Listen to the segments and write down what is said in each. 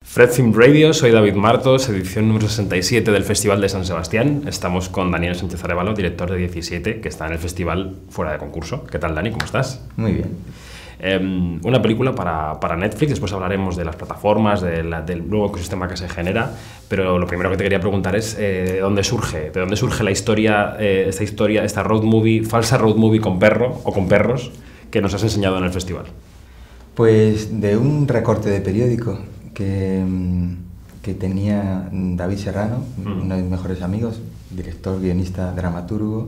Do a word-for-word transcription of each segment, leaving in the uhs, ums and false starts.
Fred Film Radio, soy David Martos, edición número sesenta y siete del Festival de San Sebastián. Estamos con Daniel Sánchez Arévalo, director de diecisiete, que está en el festival fuera de concurso. ¿Qué tal, Dani? ¿Cómo estás? Muy bien. Eh, una película para, para Netflix, después hablaremos de las plataformas, de la, del nuevo ecosistema que se genera, pero lo primero que te quería preguntar es eh, ¿de dónde surge? ¿De dónde surge la historia, eh, esta historia, esta road movie, falsa road movie con perro o con perros que nos has enseñado en el festival? Pues de un recorte de periódico que, que tenía David Serrano, mm. uno de mis mejores amigos, director, guionista, dramaturgo,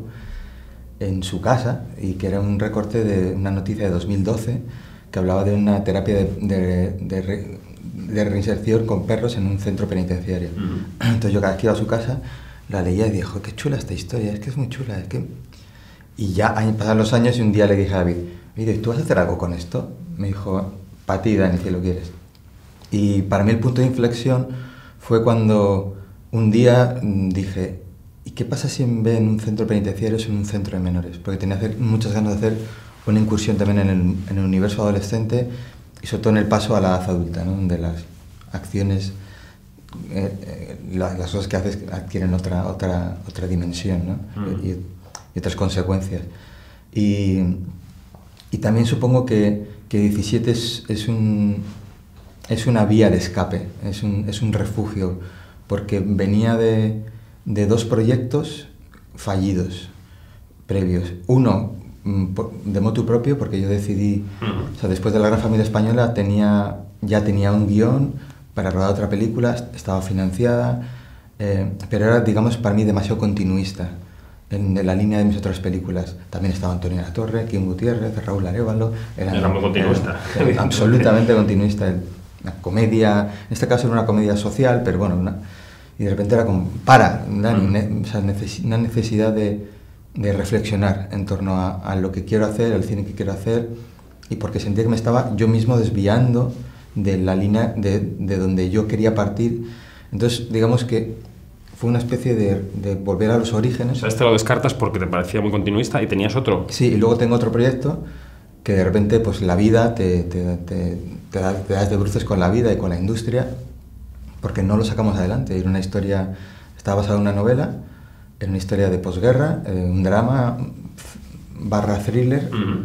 en su casa, y que era un recorte de una noticia de dos mil doce que hablaba de una terapia de, de, de, re, de reinserción con perros en un centro penitenciario. Mm. Entonces yo cada vez que iba a su casa la leía y dije, qué chula esta historia, es que es muy chula, es que... Y ya pasaron los años y un día le dije a David, mire, ¿tú vas a hacer algo con esto? Me dijo, para ti, Dani, si lo quieres. Y para mí el punto de inflexión fue cuando un día dije, ¿y qué pasa si en vez de en un centro penitenciario es en un centro de menores? Porque tenía hacer, muchas ganas de hacer una incursión también en el, en el universo adolescente y sobre todo en el paso a la edad adulta, ¿no? Donde las acciones, eh, eh, las, las cosas que haces adquieren otra, otra, otra dimensión, ¿no? Mm. y, y otras consecuencias. Y, y también supongo que, que diecisiete es, es, un, es una vía de escape, es un, es un refugio, porque venía de, de dos proyectos fallidos previos. Uno de motu propio, porque yo decidí, o sea, después de La Gran Familia Española tenía, ya tenía un guión para rodar otra película, estaba financiada, eh, pero era, digamos, para mí demasiado continuista en, en la línea de mis otras películas. También estaba Antonio Latorre, Kim Gutiérrez, Raúl Arévalo. Era, era muy continuista. Era, era absolutamente continuista. Una comedia, en este caso era una comedia social, pero bueno, una, y de repente era como, para, una, mm. o sea, neces una necesidad de, de reflexionar en torno a, a lo que quiero hacer, al cine que quiero hacer, y porque sentía que me estaba yo mismo desviando de la línea de, de donde yo quería partir. Entonces, digamos que fue una especie de, de volver a los orígenes. O sea, este lo descartas porque te parecía muy continuista y tenías otro. Sí, y luego tengo otro proyecto que de repente pues la vida te, te, te, te, da, te das de bruces con la vida y con la industria, porque no lo sacamos adelante. Era una historia, estaba basada en una novela, era una historia de posguerra, eh, un drama barra thriller, uh-huh.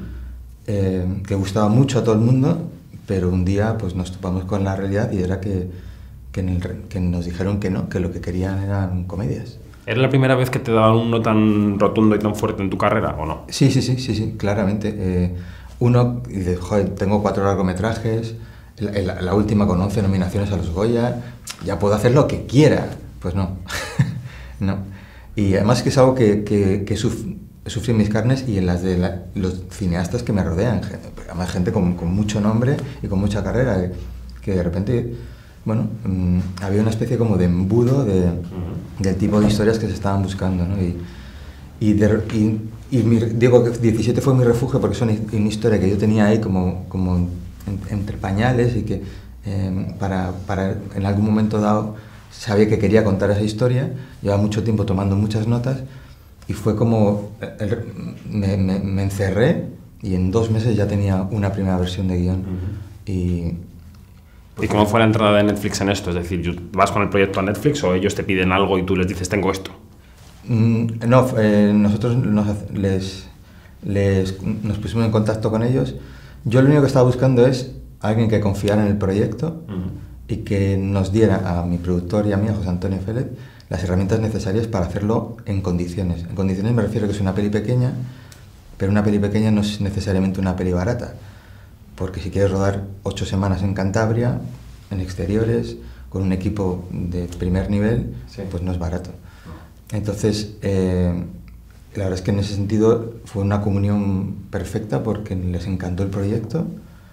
eh, que gustaba mucho a todo el mundo, pero un día pues nos topamos con la realidad y era que, que, en el, que nos dijeron que no, que lo que querían eran comedias. ¿Era la primera vez que te daban un no tan rotundo y tan fuerte en tu carrera o no? Sí, sí, sí, sí, sí, claramente. Eh, uno, dice, joder, tengo cuatro largometrajes, la, la, la última con once nominaciones a los Goya, ya puedo hacer lo que quiera. Pues no, no. Y además que es algo que, que, que suf, sufrí en mis carnes y en las de la, los cineastas que me rodean, además gente con, con mucho nombre y con mucha carrera, que, que de repente, bueno, mmm, había una especie como de embudo de, uh-huh. del tipo de historias que se estaban buscando, ¿no? Y, y, de, y, y mi, digo que diecisiete fue mi refugio porque es una, una historia que yo tenía ahí como, como en, entre pañales y que eh, para, para en algún momento dado sabía que quería contar esa historia, llevaba mucho tiempo tomando muchas notas y fue como, el, me, me, me encerré y en dos meses ya tenía una primera versión de guión. Uh-huh. y, ¿Y cómo fue la entrada de Netflix en esto? Es decir, ¿vas con el proyecto a Netflix o ellos te piden algo y tú les dices, tengo esto? Mm, no, eh, nosotros nos, les, les, nos pusimos en contacto con ellos. Yo lo único que estaba buscando es alguien que confiara en el proyecto uh-huh. y que nos diera a mi productor y a mí, a José Antonio Félez, las herramientas necesarias para hacerlo en condiciones. En condiciones me refiero a que es una peli pequeña, pero una peli pequeña no es necesariamente una peli barata. Porque si quieres rodar ocho semanas en Cantabria, en exteriores, con un equipo de primer nivel, sí. pues no es barato. Entonces, eh, la verdad es que en ese sentido fue una comunión perfecta porque les encantó el proyecto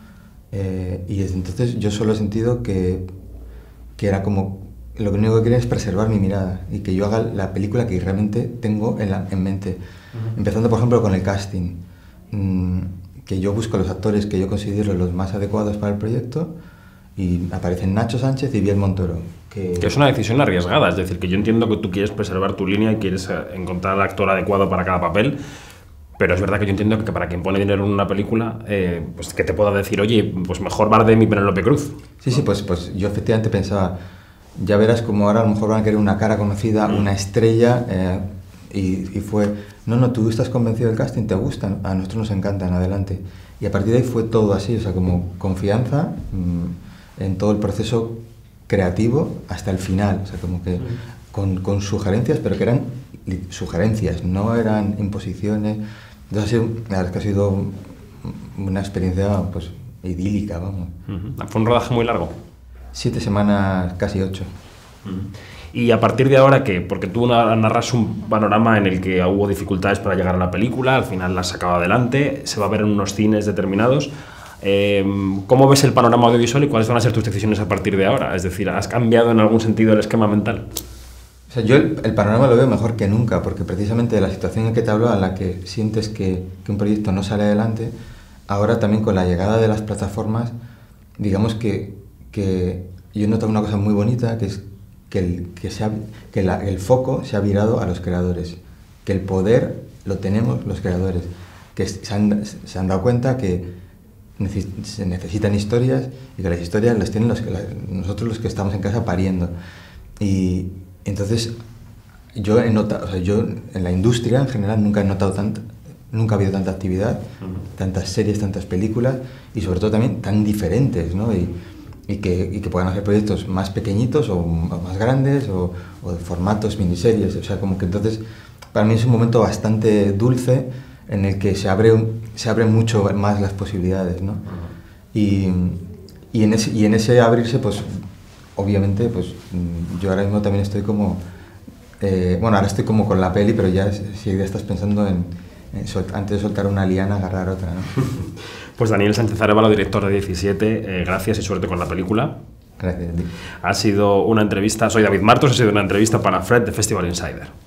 eh, y desde entonces yo solo he sentido que, que era como, lo único que quería es preservar mi mirada y que yo haga la película que realmente tengo en, la, en mente. Uh-huh. Empezando, por ejemplo, con el casting. Mm, que yo busco los actores que yo considero los más adecuados para el proyecto y aparecen Nacho Sánchez y Biel Montoro. Que... que es una decisión arriesgada, es decir, que yo entiendo que tú quieres preservar tu línea y quieres encontrar al actor adecuado para cada papel, Pero es verdad que yo entiendo que para quien pone dinero en una película, eh, pues que te pueda decir, oye, pues mejor Bardem y Penélope Cruz. Sí, sí, pues, pues yo efectivamente pensaba, ya verás como ahora a lo mejor van a querer una cara conocida, mm. una estrella, eh, y, y fue, no, no, tú estás convencido del casting, te gustan, a nosotros nos encantan, adelante. Y a partir de ahí fue todo así, o sea, como confianza mmm, en todo el proceso creativo hasta el final, o sea, como que mm. con, con sugerencias, pero que eran sugerencias, no eran imposiciones. Entonces ha sido, la verdad es que ha sido una experiencia pues idílica, vamos. Uh-huh. ¿Fue un rodaje muy largo? Siete semanas, casi ocho. Uh-huh. Y a partir de ahora, ¿qué? Porque tú narras un panorama en el que hubo dificultades para llegar a la película, al final la has sacado adelante, se va a ver en unos cines determinados. Eh, ¿Cómo ves el panorama audiovisual y cuáles van a ser tus decisiones a partir de ahora? Es decir, ¿has cambiado en algún sentido el esquema mental? O sea, yo el, el panorama lo veo mejor que nunca, porque precisamente la situación en que te hablo, en la que sientes que, que un proyecto no sale adelante, ahora también con la llegada de las plataformas, digamos que, que yo he notado una cosa muy bonita, que es que el, que se ha, que la, el foco se ha virado a los creadores, que el poder lo tenemos los creadores, que se han, se han dado cuenta que neces, se necesitan historias y que las historias las tienen los, la, nosotros los que estamos en casa pariendo. Y entonces, yo he notado, o sea, yo en la industria en general nunca he notado tanta, nunca ha habido tanta actividad, uh-huh. tantas series, tantas películas y sobre todo también tan diferentes, ¿no? Y, y, que, y que puedan hacer proyectos más pequeñitos o más grandes o, o de formatos, miniseries, o sea, como que entonces para mí es un momento bastante dulce en el que se abre, se abren mucho más las posibilidades, ¿no? Uh-huh. Y, y, en ese, y en ese abrirse, pues obviamente, pues yo ahora mismo también estoy como, eh, bueno, ahora estoy como con la peli, pero ya, si ya estás pensando en, en sol, antes de soltar una liana, agarrar otra, ¿no? Pues Daniel Sánchez Arévalo, director de diecisiete, eh, gracias y suerte con la película. Gracias a ti. Ha sido una entrevista, soy David Martos, ha sido una entrevista para Fred de Festival Insider.